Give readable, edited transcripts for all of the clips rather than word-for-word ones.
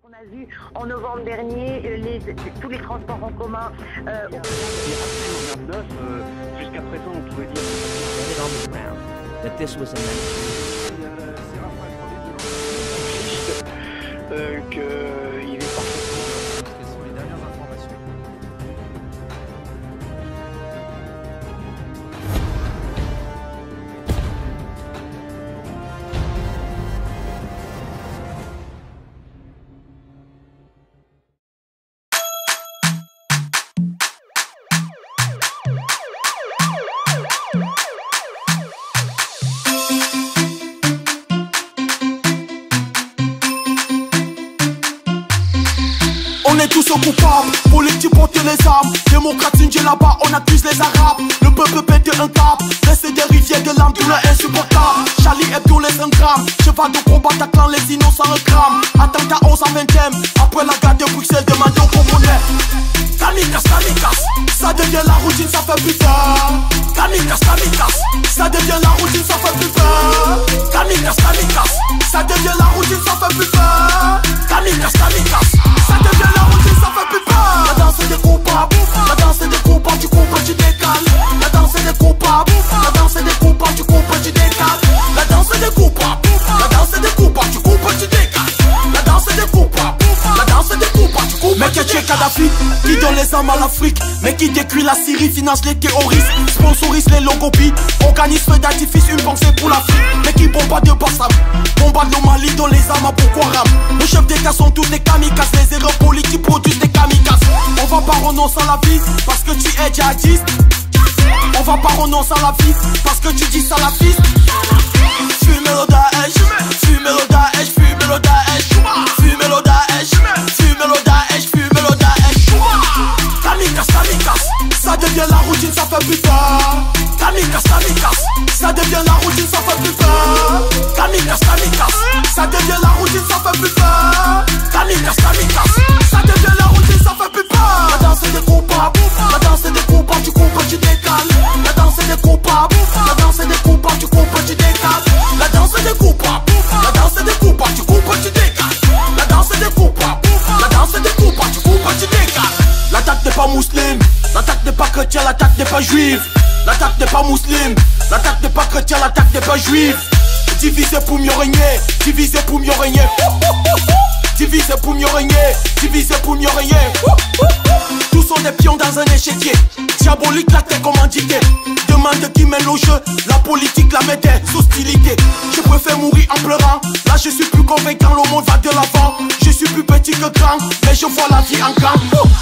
On a vu en novembre dernier tous les transports en commun. Jusqu'à présent, on pouvait dire that this was a qu'il est parfaitement. Quelles sont les dernières informations? On est tous coupables, politique porter les armes. Démocratie là-bas, on accuse les arabes. Le peuple pète un cap, laisse des rivières de larmes, douleur insupportable. Charlie Hebdo les ingrammes, cheval de combat taclant les innocents reclament. Attentat 11 à 20e, après la guerre de Bruxelles, demande au Commonais. Kamikaze, kamikaze, ça devient la routine, ça fait plus peur. Kamikaze, kamikaze, ça devient la routine, ça fait plus peur. Kamikaze, kamikaze, ça devient la routine, ça fait plus peur. Kamikaze, kamikaze, ça devient la routine, ça fait plus peur. La danse des coupables, la danse des coupables, tu coupes, tu décales. La danse des coupables, la danse des coupables, tu coupes, tu décales. La danse des coupables, la danse des coupables, tu coupes, tu décales. La danse des coupables, la danse des coupables, tu coupes. Mais que tu es Kadhafi, qui donne les armes à l'Afrique, mais qui détruit la Syrie, finance les terroristes, sponsorise les logopies, organise feu d'artifice, une pensée pour l'Afrique, mais qui bombarde de Bassam, bombarde le Mali, donne les armes à Boko Haram. Nos chefs d'État sont tous des kamikazes, les erreurs politiques produisent des kamikazes. On va pas renoncer à la vie parce que tu es djihadiste. On va pas renoncer à la vie parce que tu dis salafiste. Fume le Daesh, fume le Daesh, fume le Daesh, fume le Daesh, fume le Daesh, fume le Daesh. Kamikaze, kamikaze, ça devient la routine, ça fait plus peur. Kamikaze, kamikaze, ça devient la routine, ça fait plus peur. Kamikaze, kamikaze, ça devient la routine, ça fait plus peur. Kamikaze, kamikaze, ça devient la routine, ça fait plus peur. La danse des coupables, la danse des coupables, tu coupes, tu décales. La danse des coupables, la danse des coupables, tu coupes, tu décales. La danse des coupables, la danse des coupables, tu coupes, tu décales. La danse des coupables, la danse des coupables, tu coupes, tu décales. L'attaque n'est pas musulmane, l'attaque n'est pas chrétienne, l'attaque n'est pas juive. L'attaque n'est pas musulmane, l'attaque n'est pas chrétienne, l'attaque n'est pas juive. Divisé pour mieux régner, divisé pour mieux régner. Divisé pour mieux régner, divisé pour mieux régner. Tous sont des pions dans un échiquier. Diabolique la tête commandité. Demande qui mène au jeu, la politique la met des hostilités. Je préfère mourir en pleurant. Là je suis plus convaincant, le monde va de l'avant. Je suis plus petit que grand, mais je vois la vie en grand.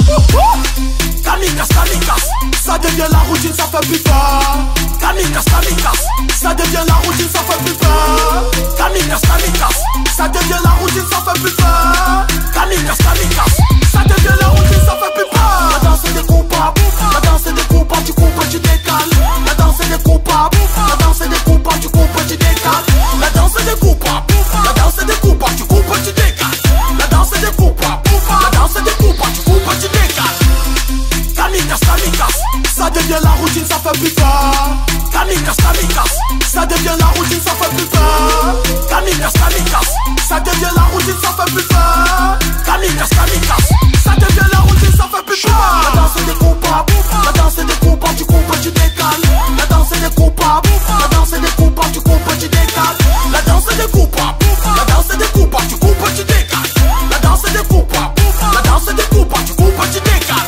Kamikaze, kamikaze, ça devient la routine, ça fait plus peur. Kamikaze, kamikaze, ça devient la routine, ça fait plus peur. Kamikaze, kamikaze, ça devient la routine, ça fait plus peur. Kamikaze, kamikaze, ça devient la routine, ça fait plus peur. La danse des coupables, la danse des coupables, tu coupes, tu décales. La danse des coupables, la danse des coupables, tu coupes, tu décales. La danse des coupables, la danse des coupables, tu coupes, tu décales. La danse des coupables, la danse des coupables, tu coupes, tu décales. Kamikaze, kamikaze, ça devient la routine, ça fait plus peur. Kamikaze, kamikaze, ça devient la routine, ça fait plus peur. Kamikaze, kamikaze, ça devient la routine, ça fait plus peur. Kamikaze, kamikaze, ça devient la routine, ça fait plus peur. La danse des coupables, la danse des coupables, tu coupes, tu décales. La danse des coupables, la danse des coupables, tu coupes, tu décales. La danse des coupables, la danse des coupables, tu coupes, tu décales. La danse des coupables, la danse des coupables, tu coupes, tu décales.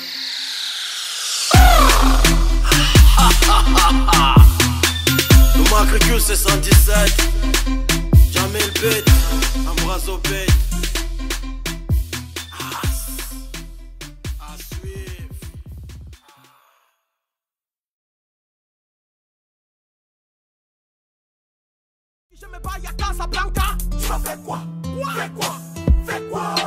Nous matricule c'est 117. Jamais le bête, un bras au bête. À suivre. Je me bats à Casablanca. Tu vas faire quoi? Fais quoi? Fais quoi?